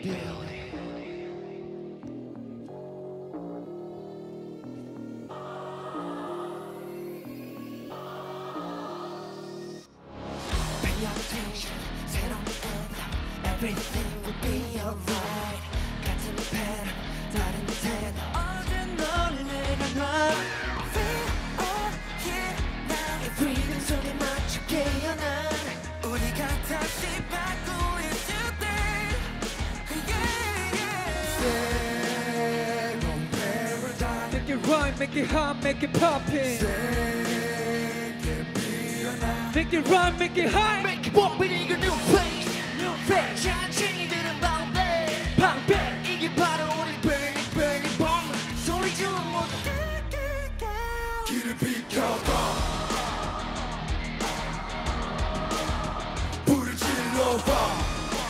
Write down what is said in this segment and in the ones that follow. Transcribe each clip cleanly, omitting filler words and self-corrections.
Everything will be alright. 같은 펜 다른 펜 어제 널 내가 놔. Feel here 나의 freedom 속에 맞춰 깨어난 우리가 다시 받고 있을 때. Stay on paradise. Make it right, make it hot, make it poppin'. Make it right, make it high. Make it pop in a new place. 자신이들은 방배 이게 바로 우리 burning burning bomb 소리 지르 모두 길을 비켜봐 불을 질러봐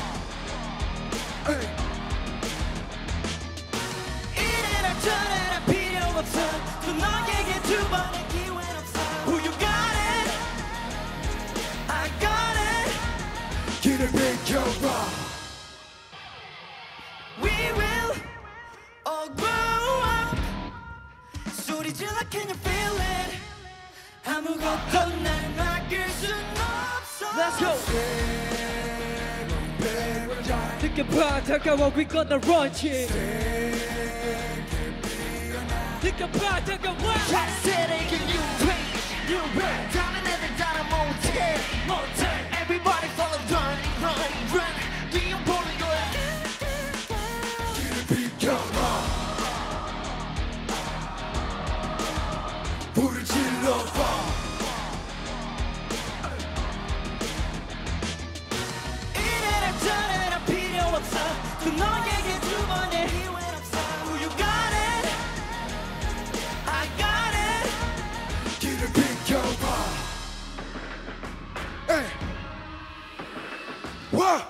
이래라 저래라 필요 없어 또 너에게 두 번의 기회는 없어 Who you got it I got it 길을 비켜봐 We will all grow up 소리 질러 can you feel it 아무것도 날 막을 순 없어 Let's go 느껴봐 다가와 we gonna launch it 느껴봐 다가와 자세를 그 new way 다른 애들 따라 못해 Everybody follow run 뛰어보는 거야 비켜봐 불을 질러봐 이래라 저래라 필요 없어 또 너에게 두 번의 기회는 없어 Who you got it I got it 길을 비켜봐 에이 와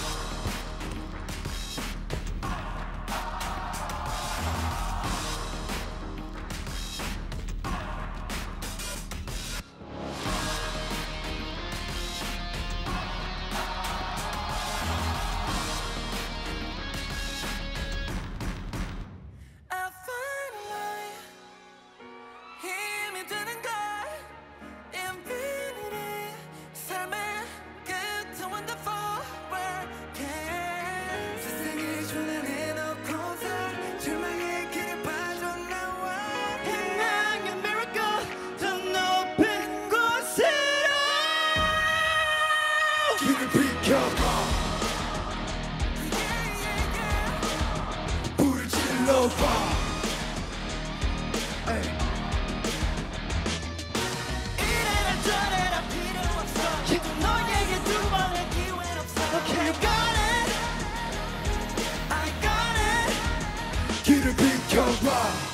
불을 질러봐 이래라 저래라 필요 없어 또 너에게 두 번의 기회는 없어 Okay you got it I got it 길을 비켜봐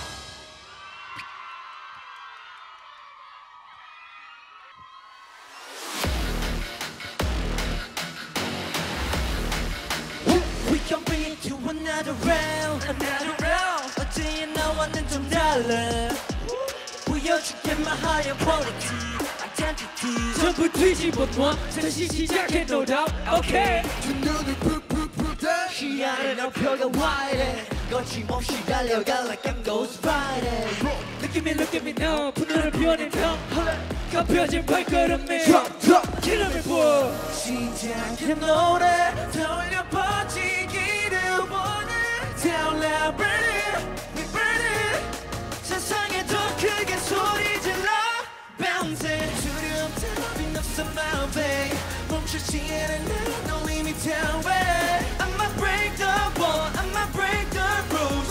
Another round 어제의 나와는 좀 달라 보여줄게 my higher quality identity 전부 뒤집어 놔 다시 시작해 no doubt okay 두 눈을 푹푹푹 떠 시야를 넓혀가 wide 거침없이 달려가 like I'm Ghost Rider Look at me now 분노를 피워낸 형 꺾여진 발걸음에 기름을 부어 시작해 노래 떠올려 퍼지기를 원해 Down loud burn it we burn it 세상에 더 크게 소리 질러 Bounce it 두려움 따윈 없어 my babe 멈추지 않은 날 No limit down way I'ma break the wall I'ma break the rules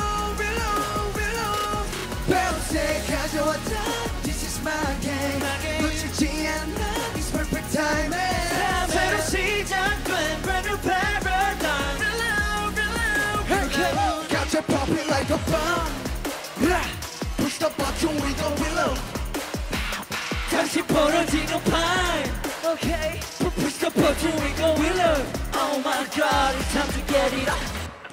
reload Bounce it 가져왔다 This is my game 놓치지 않아 It's perfect timing 새로 시작된 brand new paradigm Reload Got you popping like a bomb Push the button we go reload 다시 벌어지는 파임 Okay Push the button we go reload Oh my god it's time to get it up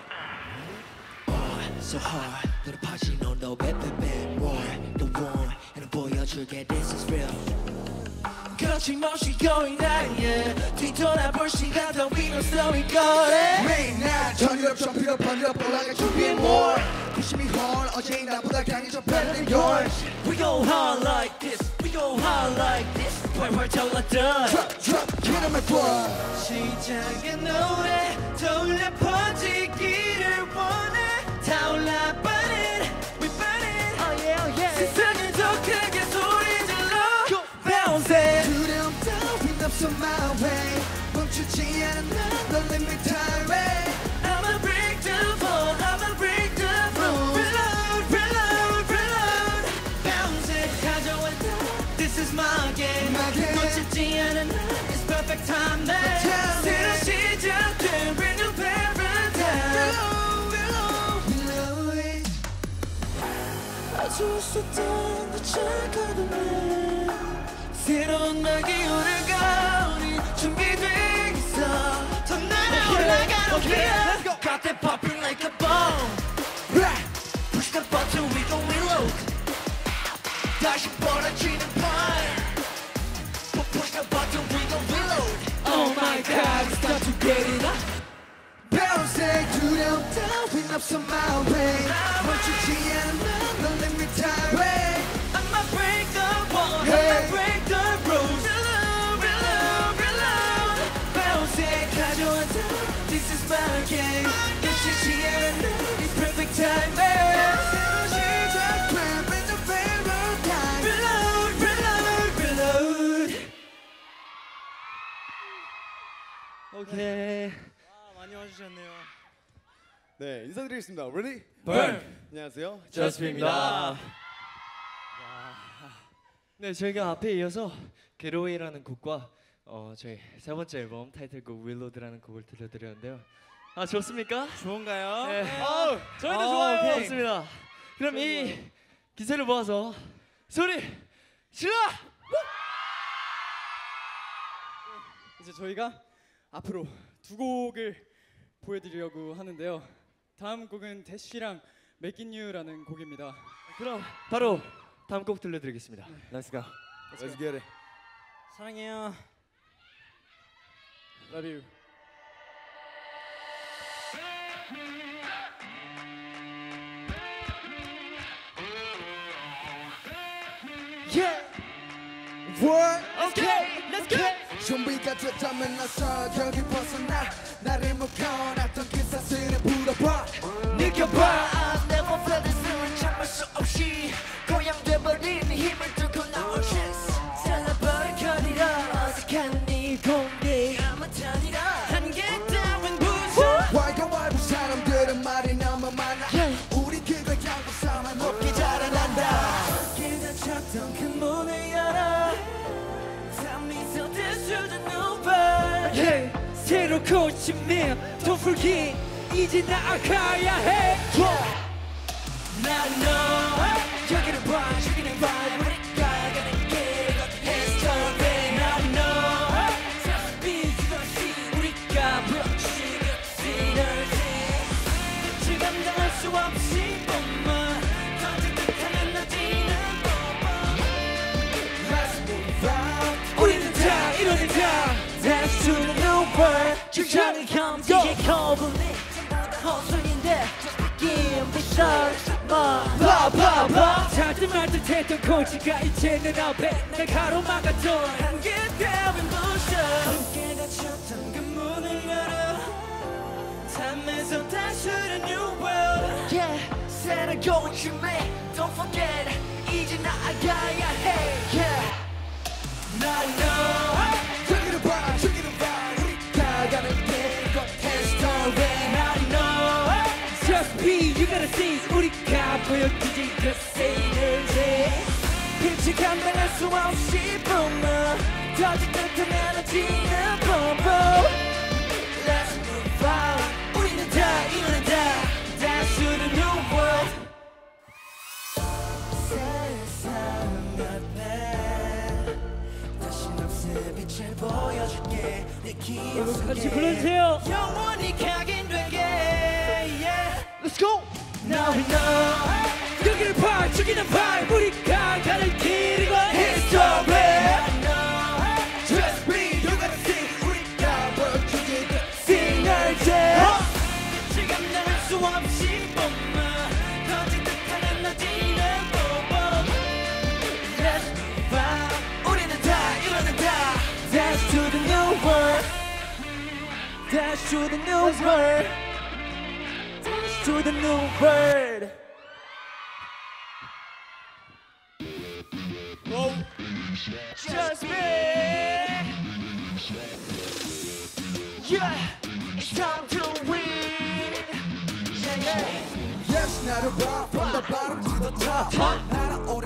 So hard 너를 파지 너 bad more The one and 보여줄게 this is real 거침없이 going higher 뒤돌아볼 시간 더위는 slowing 거래 매일 날 전율업 좀 필요한 유럽 올라갈 준비해 more 부심이 홀 어제인 나보다 강해져 better than yours We go hard like this We go hard like this 활활 타올랐던 Drop get on my board 시작의 노래 떠올려 퍼지기를 원해 타올라 burn it We burn it Oh yeah oh yeah 세상을 더 크게 소리 질러 Bounce it 두려움 따윈 없어 my way 멈추지 않은 넌 let me tirade I'ma break the phone I'ma break the phone Reload reload reload Bounce it 가져왔다 This is my game 놓치지 않은 It's perfect timing 새로 시작된 brand new paradigm Reload it 아주 웃었던 그 착하던 새로운 날 기울여가 우리 준비돼 있어 더 날아올라가는 길 Got that popping like a bomb Push the button we gon' reload 다시 벌어지는 fire Push the button we gon' reload Oh my god it's time to get it up Bounce it 두려움 따윈 없어 my way 멈추지 않은 넌 let me tirade I'ma break the wall I'ma break the rules Reload reload reload Bounce it 가져왔다 This is my game 놓치지 않은 It's perfect timing 새로 시작된 brand new paradigm Reload reload reload 오케이. 많이 와주셨네요. 네, 인사드리겠습니다. Ready? Burn. 안녕하세요. 저스트비입니다. 네, 저희가 앞에 이어서 Getaway라는 곡과 저희 세 번째 앨범 타이틀곡 Reload라는 곡을 들려드렸는데요. 아 좋습니까? 좋은가요? 네. 저희도 좋아요. 좋습니다. 그럼 이 기세를 모아서 소리 질러! 이제 저희가 앞으로 두 곡을 보여드리려고 하는데요. 다음 곡은 대쉬랑 Making You라는 곡입니다. 그럼 바로 다음 곡 들려드리겠습니다. Let's go. Let's get it. 사랑해요. Love you. Yeah What? Okay let's go 준비가 됐다면 나서 여기 벗어나 나를 묶어놨던 그 사슬을 풀어봐 느껴봐 I'll never feel this feeling 참을 수 없이 고양돼버린 힘을 뚫고 나올 chance 잘라버린 거리라 어색한 네 공기 아무튼 한계 따윈 부셔 왈가왈부 사람들은 말이 너무 많아 우리 그걸 양보 삼아 높게 자라난다 길 닫혔던 그 문을 열어 미소 대수도 누워 새로 고침해 더 풀기 이제 나아가야 해 난 너 여기를 봐 저기를 봐 우리가 가는 길 history 난 너 저스트비 그것이 우리가 부러지는 synergy 지금 당할 수 없이 봄만 던질 듯하면 나지는 Let's move on 우리는 다 이뤄내자 Dance to the new world 주장을 감지의 거부는 전부 다 헛소리인데 Just begin with stars 봐봐봐 잘듯 말듯 했던 코치가 이제는 앞에 날 가로막았던 한계 따윈 부셔 함께 닫혔던 그 문을 열어 삶에서 다시 new world Yeah 새로 고침해 Don't forget 이제 나아가야 해 Yeah 난 너 저기를 봐 저기를 봐 우리가 가는 길 이건 history 난 너 Just be you gotta see 우리가 보여주지 그 synergy 빛이 감당할 수 없이 뿜어 터질 듯한 에너지는 뿜어 Let's move on 우리는 다 이뤄낸다 Dance to the new world 세상 앞에 다시 없을 빛을 보여줄게 내 기억 속에 같이 불러주세요. 영원히 각인되게 yeah. Let's go Now we know 여기를 봐 저기는 봐 우리가 가는 길이고 history I know Dash to the new world. Dash to the new world. Dash to the new world. Just me. Yeah, it's time to win. Yeah, yeah. Yes, not a rock from the bottom to the top. 날아오를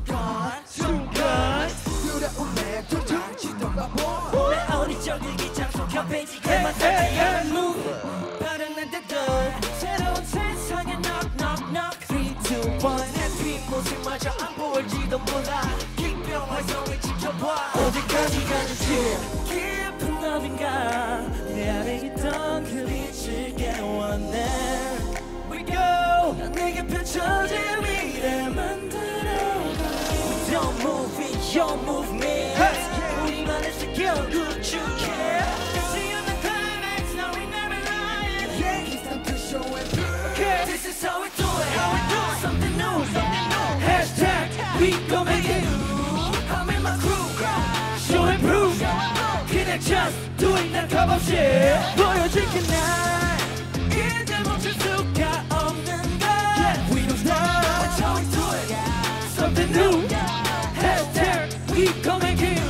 순간 두려운 내 도전 지도가 보여. 내 어린 적을 기장속 협회지 그만 살게 move. 빠른 내 뜻들 새로운 세상에 knock knock knock. 3, 2, 1 해피 모습마저 안 보일지도 몰라. 기병 활성을 지켜봐. 어디까지 가는지 깊은 너인가 내 안에 있던 그 빛을 깨워내. We go 내게 펼쳐진 미래 만들어가. Don't move it, you move me. 우리만의 세계를 구축해. 끝이 없는 climax, no we never lying. Yeah, it's time to show and prove. Okay, this is how we do it. How we do it. Something new, something new. Hashtag we gon' make it. I'm in my crew. Show and prove. 그냥 just do it 난 겁없이 보여줄게 난. 이제 멈출 수가 없는 걸. We don't stop. That's how we do it. Something new. Hashtag we gon' make it.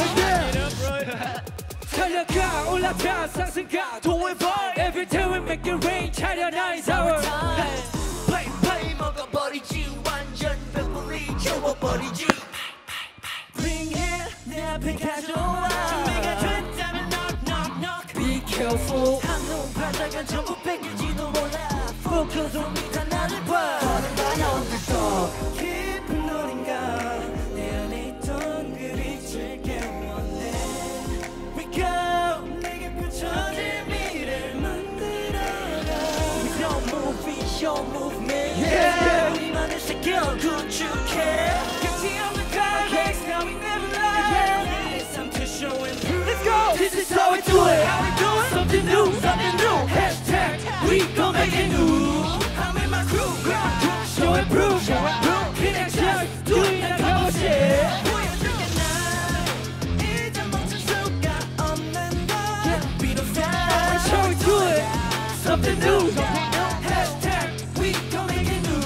달려가 올라가 상승가 Don't wait for it. Every time we make it rain 차려나 is our time. 파이파이 먹어버리지 완전 배불리 채워버리지. Bring it 내 앞에 가져와. 준비가 됐다면 knock knock knock. Be careful 한눈 팔다가 전부 뺏길지도 몰라. Focus on me 다 나를 봐. 난 underdog. 깊은 어딘가 내 안에 있던 그 빛을 깨워내. We go 내게 펼쳐진 미래를 만들어가. We don't move it, you move me. Yeah. 우리만의 세계를 구축해. 끝이 없는 climax, now we never lie. It's time to show and prove. Let's go. This is how we do it. How we do it. Something new, something new. Hashtag we gon' make it new. I'm in my crew. Show and prove. 그냥 just do it 난 겁없이 보여줄게 난. 이제 멈출 수가 없는 걸. We don't stop. That's how we do it. Something new. Hashtag we gon' make it new.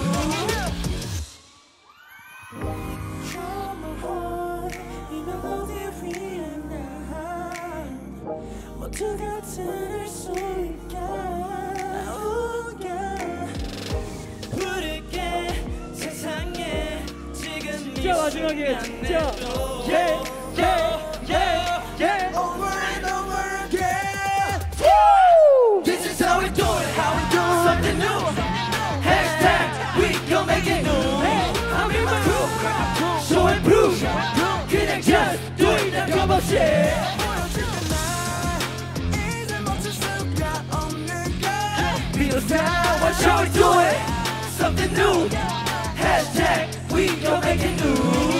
Show my heart 이 멜로디 위에 난 모두가 들을 수 있게. Oh, yeah. 부를게 세상에 지금 이 진짜 마지막이에요 진짜. Yeah, yeah, yeah, yeah. Over and over again. This is how we do it, how we do it. Something new. Hashtag we gon' make it new. I'm in my crew. Show and prove. 그냥 just do it 난 겁없이 보여줄게 난. 이제 멈출 수가 없는 걸. We don't stop. Watch how we do it. Something new. Hashtag we gon' make it new.